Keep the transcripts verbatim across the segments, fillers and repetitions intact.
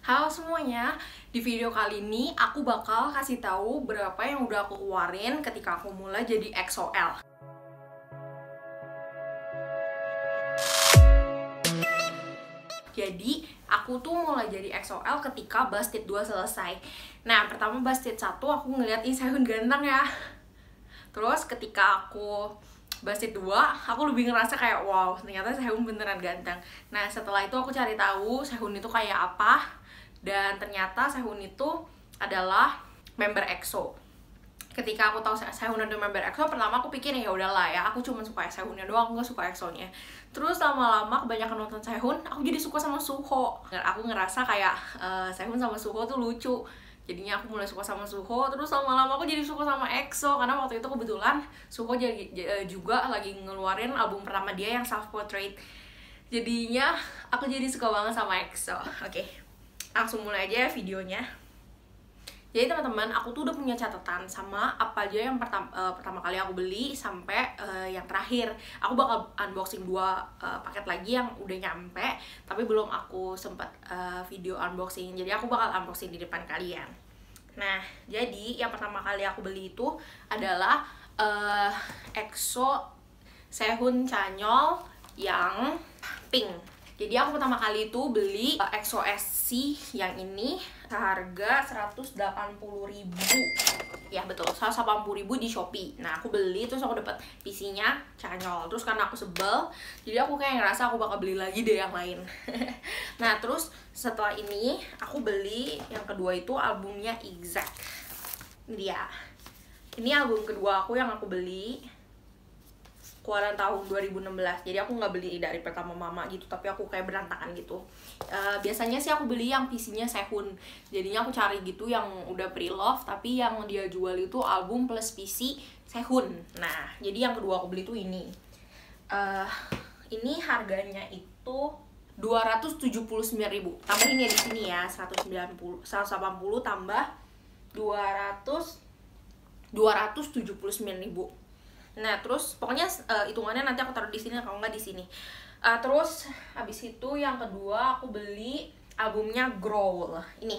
Halo semuanya, di video kali ini aku bakal kasih tahu berapa yang udah aku keluarin ketika aku mulai jadi X O L. Jadi, aku tuh mulai jadi X O L ketika Bastid dua selesai. Nah, pertama Bastid satu aku ngeliat ini Sehun ganteng ya. Terus ketika aku Bastid dua, aku lebih ngerasa kayak wow, ternyata Sehun beneran ganteng. Nah, setelah itu aku cari tahu Sehun itu kayak apa. Dan ternyata Sehun itu adalah member EXO. Ketika aku tahu Sehun ada member EXO, pertama aku pikir ya udahlah ya, aku cuma suka Sehunnya doang, aku nggak suka EXO-nya. Terus lama-lama kebanyakan nonton Sehun, aku jadi suka sama Suho. Aku ngerasa kayak uh, Sehun sama Suho tuh lucu. Jadinya aku mulai suka sama Suho, terus lama-lama aku jadi suka sama EXO karena waktu itu kebetulan Suho jadi juga lagi ngeluarin album pertama dia yang Self Portrait. Jadinya aku jadi suka banget sama EXO. Oke. Okay. Langsung mulai aja videonya. Jadi teman-teman, aku tuh udah punya catatan sama apa aja yang pertama, uh, pertama kali aku beli sampai uh, yang terakhir. Aku bakal unboxing dua uh, paket lagi yang udah nyampe, tapi belum aku sempat uh, video unboxing. Jadi aku bakal unboxing di depan kalian. Nah, jadi yang pertama kali aku beli itu adalah uh, EXO Sehun Chanyol yang pink. Jadi aku pertama kali itu beli uh, EXO S C yang ini seharga seratus delapan puluh ribu. Ya betul, seratus delapan puluh ribu di Shopee. Nah, aku beli terus aku dapat P C-nya Chanyol. Terus karena aku sebel, jadi aku kayak ngerasa aku bakal beli lagi deh yang lain. Nah, terus setelah ini aku beli yang kedua itu albumnya Exact. Ini dia. Ini album kedua aku yang aku beli keluaran tahun dua ribu enam belas. Jadi aku nggak beli dari pertama mama gitu, tapi aku kayak berantakan gitu. Uh, biasanya sih aku beli yang P C-nya Sehun. Jadinya aku cari gitu yang udah pre-love, tapi yang dia jual itu album plus P C Sehun. Nah, jadi yang kedua aku beli tuh ini. Uh, ini harganya itu dua ratus tujuh puluh sembilan ribu. Tambah ini di sini ya, seratus sembilan puluh, seratus delapan puluh tambah dua ratus, dua ratus tujuh puluh sembilan ribu. Nah, terus pokoknya uh, hitungannya nanti aku taruh di sini kalau nggak di sini. Uh, terus habis itu yang kedua aku beli albumnya Growl ini.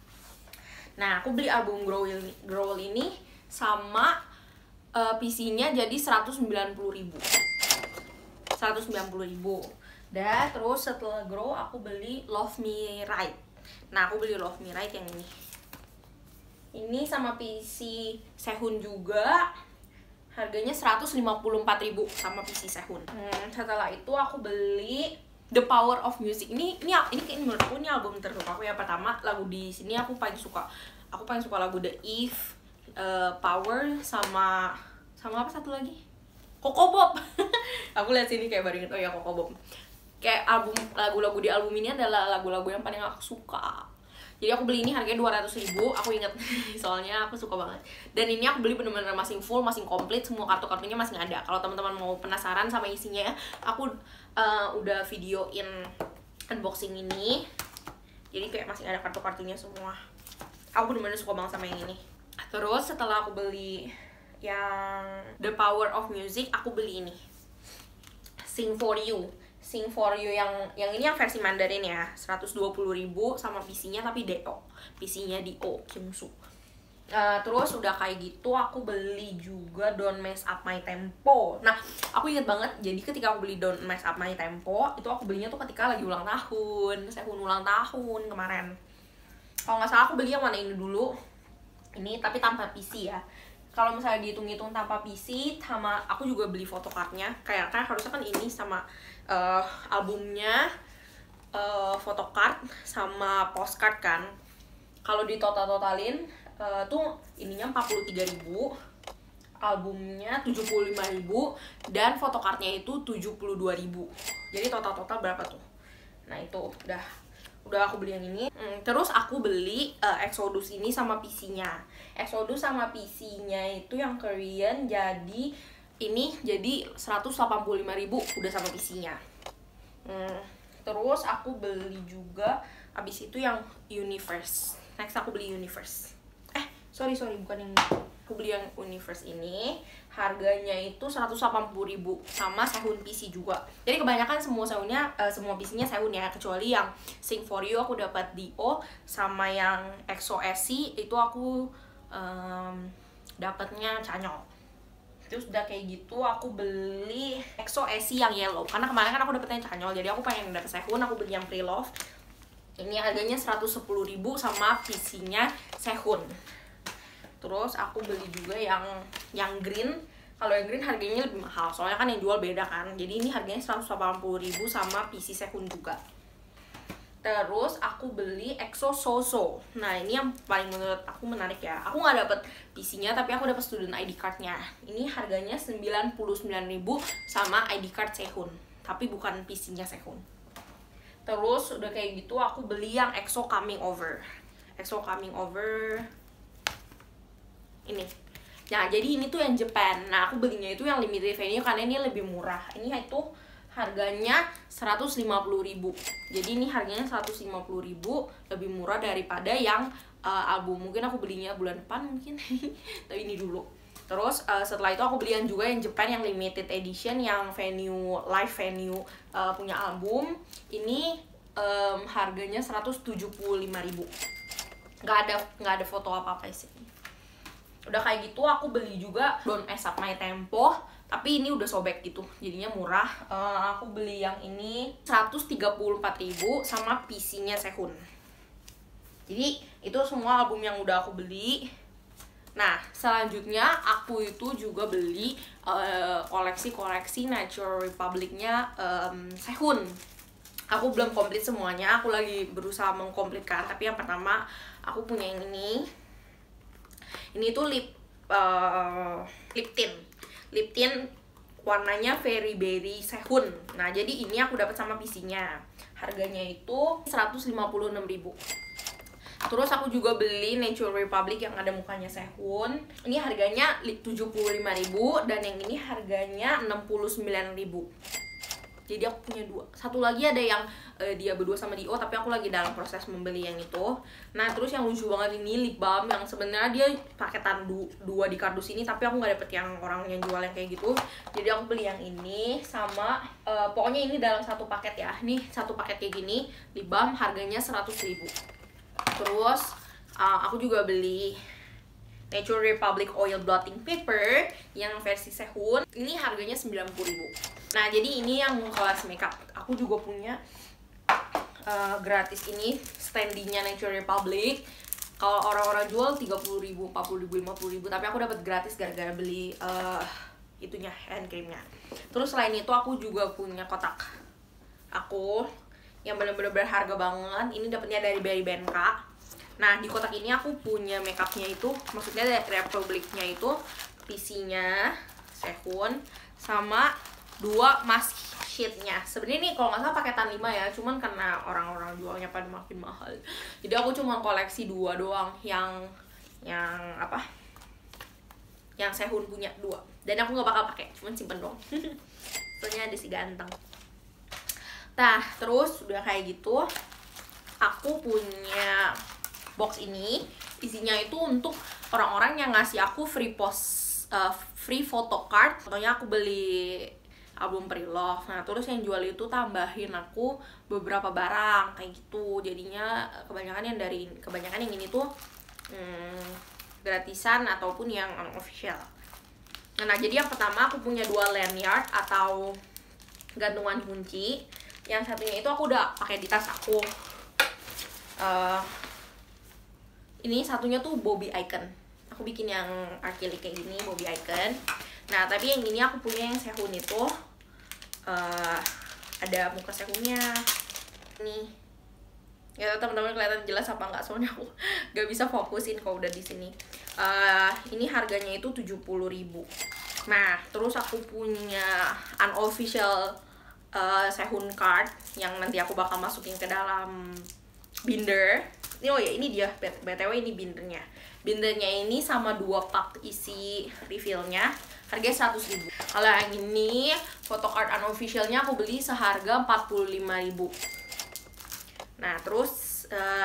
Nah, aku beli album Growl ini, Growl ini sama uh, P C-nya jadi seratus sembilan puluh ribu. seratus sembilan puluh ribu. Dan terus setelah Growl aku beli Love Me Right. Nah, aku beli Love Me Right yang ini. Ini sama P C Sehun juga. Harganya seratus lima puluh empat ribu sama P C Sehun. Hmm, setelah itu aku beli The Power of Music. Ini ini ini kayak menurut aku ini album tersuka aku. Yang pertama lagu di sini aku paling suka. Aku paling suka lagu The Eve, uh, Power sama sama apa satu lagi? Coco Bob. Aku lihat sini kayak baru inget, oh ya Coco Bob. Kayak album lagu-lagu di album ini adalah lagu-lagu yang paling aku suka. Jadi aku beli ini harganya dua ratus ribu, aku inget soalnya aku suka banget. Dan ini aku beli bener-bener masing full, masing komplit, semua kartu-kartunya masih ada. Kalau teman-teman mau penasaran sama isinya, aku uh, udah videoin unboxing ini. Jadi kayak masih ada kartu-kartunya semua. Aku bener-bener suka banget sama yang ini. Terus setelah aku beli yang The Power of Music, aku beli ini, Sing For You. Sing For You yang yang ini yang versi Mandarin ya, seratus dua puluh ribu sama P C-nya tapi D O. P C-nya D O Kyungsoo. Uh, terus udah kayak gitu aku beli juga Don't Mess Up My Tempo. Nah, aku inget banget, jadi ketika aku beli Don't Mess Up My Tempo, itu aku belinya tuh ketika lagi ulang tahun. Sehun ulang tahun kemarin. Kalau nggak salah aku beli yang mana ini dulu. Ini tapi tanpa P C ya. Kalau misalnya dihitung-hitung tanpa P C, sama aku juga beli photocardnya. Kayak kan harusnya kan ini sama uh, albumnya, uh, photocard sama postcard kan. Kalau di total-totalin uh, tuh ininya empat puluh tiga ribu, albumnya tujuh puluh lima ribu, dan photocardnya itu tujuh puluh dua ribu. Jadi total-total berapa tuh? Nah itu udah udah aku beli yang ini. Hmm, terus aku beli uh, Exodus ini sama P C-nya. Exodus sama P C-nya itu yang Korean, jadi ini jadi seratus delapan puluh lima ribu udah sama P C-nya. Hmm, terus aku beli juga abis itu yang Universe. Next aku beli Universe. Eh, sorry sorry bukan yang ini. aku beli yang Universe ini, harganya itu seratus delapan puluh ribu, sama Sehun P C juga. Jadi kebanyakan semua Sehunnya, uh, semua P C-nya Sehun ya, kecuali yang Sing For You aku dapat Dio, sama yang EXO S C itu aku um, dapatnya Chanyeol. Terus udah kayak gitu aku beli EXO S C yang yellow, karena kemarin kan aku dapetnya Chanyeol, jadi aku pengen dapet Sehun, aku beli yang Pre-Love. Ini harganya seratus sepuluh ribu sama P C-nya Sehun. Terus aku beli juga yang yang green. Kalau yang green harganya lebih mahal, soalnya kan yang jual beda kan. Jadi ini harganya seratus delapan puluh ribu sama P C Sehun juga. Terus aku beli EXO Soso. Nah ini yang paling menurut aku menarik ya. Aku nggak dapet P C-nya, tapi aku dapet student I D card-nya. Ini harganya sembilan puluh sembilan ribu sama I D card Sehun, tapi bukan P C-nya Sehun. Terus udah kayak gitu aku beli yang EXO Coming Over. EXO Coming Over ini. Nah jadi ini tuh yang Japan. Nah aku belinya itu yang limited venue karena ini lebih murah. Ini itu harganya seratus lima puluh ribu. Jadi ini harganya seratus lima puluh ribu, lebih murah daripada yang uh, album. Mungkin aku belinya bulan depan mungkin. Tapi ini dulu. Terus uh, setelah itu aku beli yang juga yang Japan yang limited edition, yang venue, live venue uh, punya album. Ini um, harganya seratus tujuh puluh lima ribu. Nggak ada nggak ada foto apa-apa sih. Udah kayak gitu aku beli juga Don't Mess Up My Tempo, tapi ini udah sobek gitu, jadinya murah. Uh, aku beli yang ini seratus tiga puluh empat ribu sama P C-nya Sehun. Jadi itu semua album yang udah aku beli. Nah selanjutnya aku itu juga beli koleksi-koleksi uh, Nature Republic-nya um, Sehun. Aku belum komplit semuanya, aku lagi berusaha mengkomplitkan. Tapi yang pertama aku punya yang ini. Ini tuh lip uh, lip tint. Lip tint warnanya Very Berry Sehun. Nah jadi ini aku dapat sama P C-nya. Harganya itu seratus lima puluh enam ribu. Terus aku juga beli Nature Republic yang ada mukanya Sehun. Ini harganya tujuh puluh lima ribu dan yang ini harganya enam puluh sembilan ribu. Jadi aku punya dua. Satu lagi ada yang uh, dia berdua sama Dio, tapi aku lagi dalam proses membeli yang itu. Nah terus yang lucu banget ini lip balm yang sebenarnya dia paketan du dua di kardus ini, tapi aku nggak dapet yang orang yang jual yang kayak gitu. Jadi aku beli yang ini sama uh, pokoknya ini dalam satu paket ya. Nih satu paket kayak gini lip balm harganya seratus ribu. Terus uh, aku juga beli Nature Republic Oil Blotting Paper yang versi Sehun. Ini harganya sembilan puluh ribu. Nah jadi ini yang kelas makeup. Aku juga punya uh, gratis ini standingnya Nature Republic. Kalau orang-orang jual tiga puluh ribu, empat puluh ribu, lima puluh ribu, tapi aku dapat gratis gara-gara beli uh, itunya, hand creamnya. Terus selain itu aku juga punya kotak aku yang bener-bener berharga banget. Ini dapetnya dari Berry B N K. Nah di kotak ini aku punya makeupnya itu, maksudnya dari Republicnya itu P C-nya Sehun sama dua mask sheet-nya. Sebenarnya nih kalau nggak salah paketan lima ya, cuman karena orang-orang jualnya pada makin mahal. Jadi aku cuma koleksi dua doang, yang yang apa? Yang Sehun punya dua. Dan aku nggak bakal pakai, cuman simpen doang. Soalnya ada si ganteng. Nah, terus udah kayak gitu, aku punya box ini. Isinya itu untuk orang-orang yang ngasih aku free post, uh, free photo card. Contohnya aku beli album Pre-Love. Nah, terus yang jual itu tambahin aku beberapa barang kayak gitu. Jadinya kebanyakan yang dari kebanyakan yang ini tuh hmm, gratisan ataupun yang unofficial. Nah, jadi yang pertama aku punya dua lanyard atau gantungan kunci. Yang satunya itu aku udah pakai di tas aku. Uh, ini satunya tuh Bobby Icon. Aku bikin yang acrylic kayak gini, Bobby Icon. Nah, tapi yang ini aku punya yang Sehun itu uh, ada muka Sehunnya. Nih. Ya teman-teman kelihatan jelas apa enggak, soalnya aku gak bisa fokusin kalau udah di sini. Uh, ini harganya itu tujuh puluh ribu. Nah, terus aku punya unofficial uh, Sehun card yang nanti aku bakal masukin ke dalam binder. Ini oh ya, ini dia B T W ini bindernya. Bindernya ini sama dua pak isi refillnya, harganya seratus ribu. Kalau yang ini photocard unofficialnya aku beli seharga empat puluh lima ribu. Nah terus uh,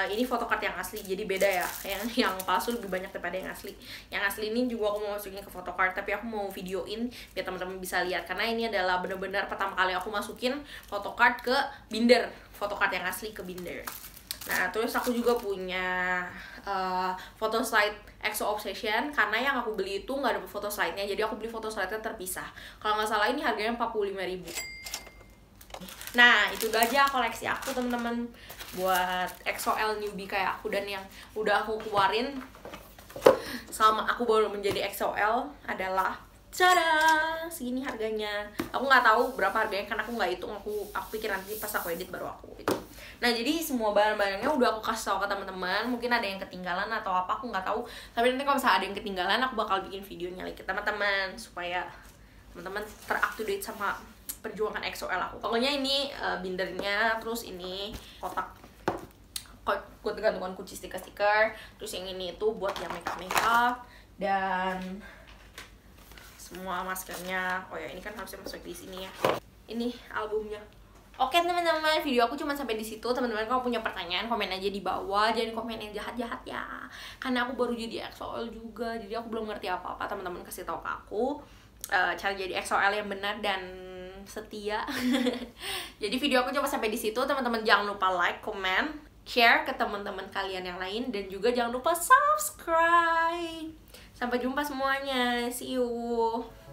ini photocard yang asli, jadi beda ya. Yang yang palsu lebih banyak daripada yang asli. Yang asli ini juga aku mau masukin ke photocard, tapi aku mau videoin biar teman-teman bisa lihat, karena ini adalah benar-benar pertama kali aku masukin photocard ke binder, photocard yang asli ke binder. Nah, terus aku juga punya uh, photo slide X O Obsession, karena yang aku beli itu nggak ada foto slide-nya, jadi aku beli foto slide-nya terpisah. Kalau nggak salah ini harganya empat puluh lima ribu. Nah, itu udah aja koleksi aku teman-teman buat X O L newbie kayak aku, dan yang udah aku keluarin selama aku baru menjadi X O L adalah tada, segini harganya. Aku nggak tahu berapa harganya karena aku nggak hitung, aku aku pikir nanti pas aku edit baru aku itu. Nah, jadi semua barang-barangnya udah aku kasih tau ke teman-teman. Mungkin ada yang ketinggalan atau apa, aku nggak tahu. Tapi nanti kalau misalnya ada yang ketinggalan, aku bakal bikin videonya lagi ke teman-teman supaya teman-teman ter-up-to-date sama perjuangan X O L aku. Pokoknya ini uh, bindernya, terus ini kotak buat gantungan kunci stiker-stiker, terus yang ini itu buat yang makeup-makeup, dan semua maskernya. Oh ya, ini kan harusnya masuk di sini ya. Ini albumnya. Oke teman-teman, video aku cuma sampai di situ. Teman-teman kalau punya pertanyaan komen aja di bawah, jangan komen yang jahat-jahat ya. Karena aku baru jadi X O L juga, jadi aku belum ngerti apa-apa. Teman-teman kasih tahu ke aku uh, cara jadi X O L yang benar dan setia. Jadi video aku cuma sampai di situ. Teman-teman jangan lupa like, comment, share ke teman-teman kalian yang lain, dan juga jangan lupa subscribe. Sampai jumpa semuanya. See you.